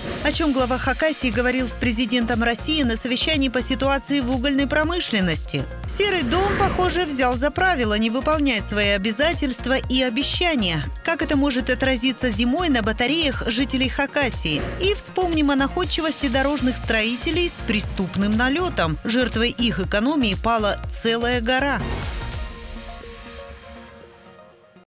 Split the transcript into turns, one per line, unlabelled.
О чем глава Хакасии говорил с президентом России на совещании по ситуации в угольной промышленности. Серый дом, похоже, взял за правило не выполнять свои обязательства и обещания. Как это может отразиться зимой на батареях жителей Хакасии? И вспомним о находчивости дорожных строителей с преступным налетом. Жертвой их экономии пала целая гора.